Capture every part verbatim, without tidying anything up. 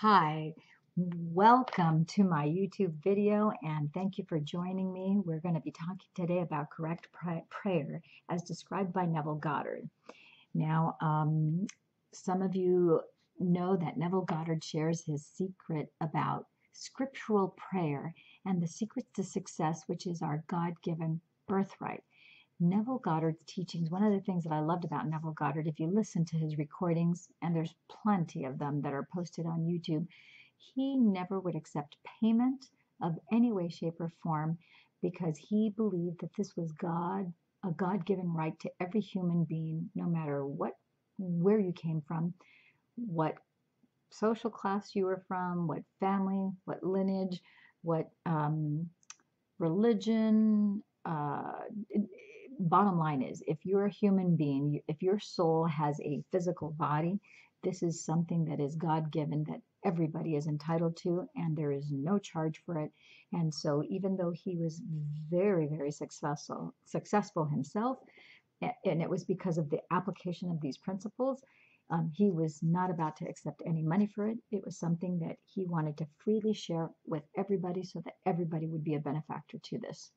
Hi, welcome to my YouTube video and thank you for joining me. We're going to be talking today about correct pray prayer as described by Neville Goddard. Now, um, some of you know that Neville Goddard shares his secret about scriptural prayer and the secrets to success, which is our God-given birthright. Neville Goddard's teachings, one of the things that I loved about Neville Goddard, if you listen to his recordings, and there's plenty of them that are posted on YouTube, he never would accept payment of any way, shape, or form because he believed that this was God, a God-given right to every human being, no matter what, where you came from, what social class you were from, what family, what lineage, what um, religion, uh, bottom line is, if you're a human being, if your soul has a physical body, this is something that is God-given that everybody is entitled to, and there is no charge for it. And so even though he was very, very successful, successful himself, and it was because of the application of these principles, um, he was not about to accept any money for it. It was something that he wanted to freely share with everybody so that everybody would be a benefactor to this.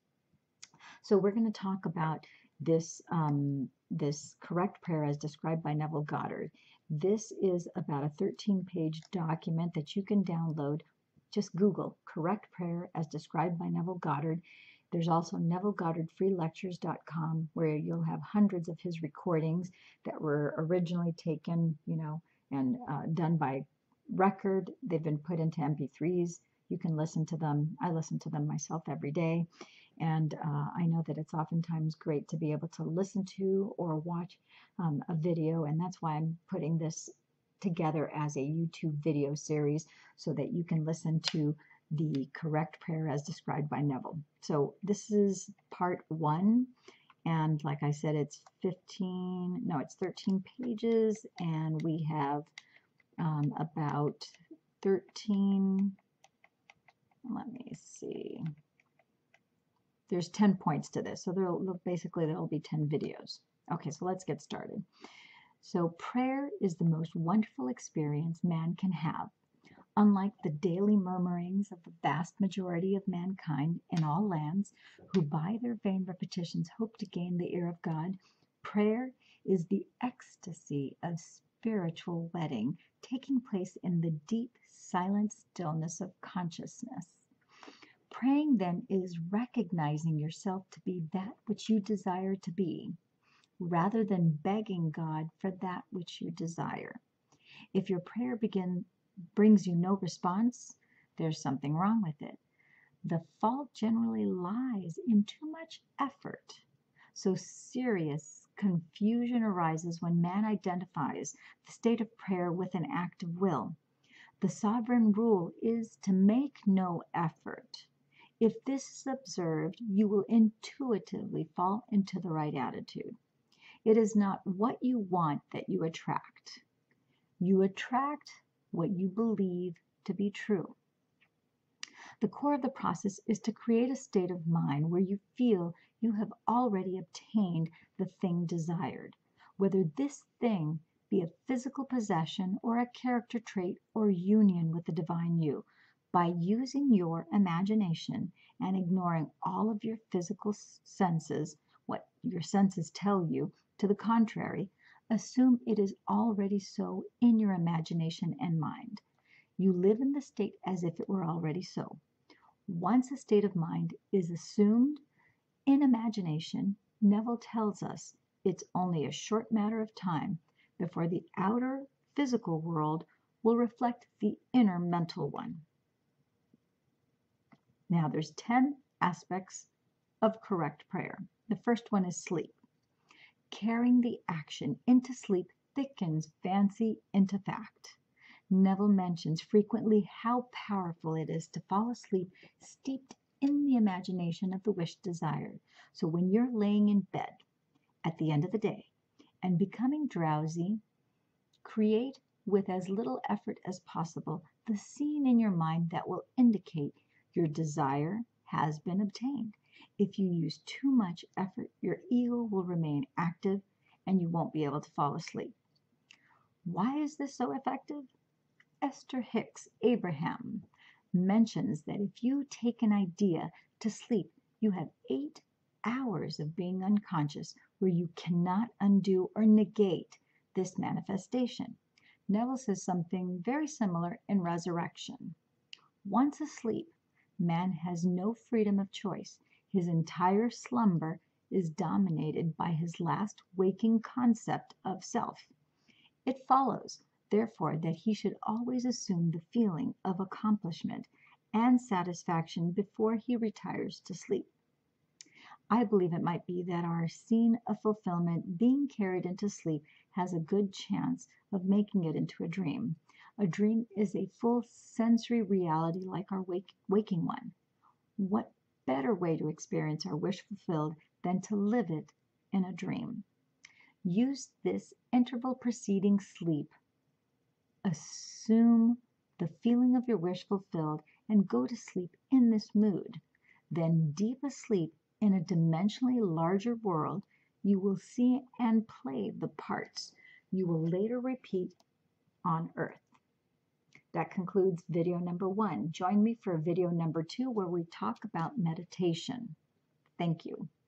So we're going to talk about this, um, this correct prayer as described by Neville Goddard. This is about a thirteen page document that you can download. Just Google correct prayer as described by Neville Goddard. There's also neville goddard free lectures dot com where you'll have hundreds of his recordings that were originally taken, you know, and uh, done by record. They've been put into M P threes. You can listen to them. I listen to them myself every day. And uh, I know that it's oftentimes great to be able to listen to or watch um, a video, and that's why I'm putting this together as a YouTube video series so that you can listen to the correct prayer as described by Neville. So this is part one, and like I said, it's fifteen, no, it's thirteen pages, and we have um, about thirteen, let me see. There's ten points to this, so there'll basically there'll be ten videos. Okay, so let's get started. So prayer is the most wonderful experience man can have. Unlike the daily murmurings of the vast majority of mankind in all lands, who by their vain repetitions hope to gain the ear of God, prayer is the ecstasy of spiritual wedding taking place in the deep, silent stillness of consciousness. Praying then is recognizing yourself to be that which you desire to be, rather than begging God for that which you desire. If your prayer begin, brings you no response, there's something wrong with it. The fault generally lies in too much effort. So serious confusion arises when man identifies the state of prayer with an act of will. The sovereign rule is to make no effort. If this is observed, you will intuitively fall into the right attitude. It is not what you want that you attract. You attract what you believe to be true. The core of the process is to create a state of mind where you feel you have already obtained the thing desired, whether this thing be a physical possession or a character trait or union with the divine you. By using your imagination and ignoring all of your physical senses, what your senses tell you to the contrary, assume it is already so in your imagination and mind. You live in the state as if it were already so. Once a state of mind is assumed in imagination, Neville tells us it's only a short matter of time before the outer physical world will reflect the inner mental one. Now, there's ten aspects of correct prayer. The first one is sleep. Carrying the action into sleep thickens fancy into fact. Neville mentions frequently how powerful it is to fall asleep steeped in the imagination of the wish desired. So when you're laying in bed at the end of the day and becoming drowsy, create with as little effort as possible the scene in your mind that will indicate your desire has been obtained. If you use too much effort, your ego will remain active and you won't be able to fall asleep. Why is this so effective? Esther Hicks Abraham mentions that if you take an idea to sleep, you have eight hours of being unconscious where you cannot undo or negate this manifestation. Neville says something very similar in Resurrection. Once asleep, man has no freedom of choice. His entire slumber is dominated by his last waking concept of self. It follows, therefore, that he should always assume the feeling of accomplishment and satisfaction before he retires to sleep. I believe it might be that our scene of fulfillment being carried into sleep has a good chance of making it into a dream. A dream is a full sensory reality like our wake, waking one. What better way to experience our wish fulfilled than to live it in a dream? Use this interval preceding sleep. Assume the feeling of your wish fulfilled and go to sleep in this mood. Then, deep asleep in a dimensionally larger world, you will see and play the parts you will later repeat on Earth. That concludes video number one. Join me for video number two where we talk about meditation. Thank you.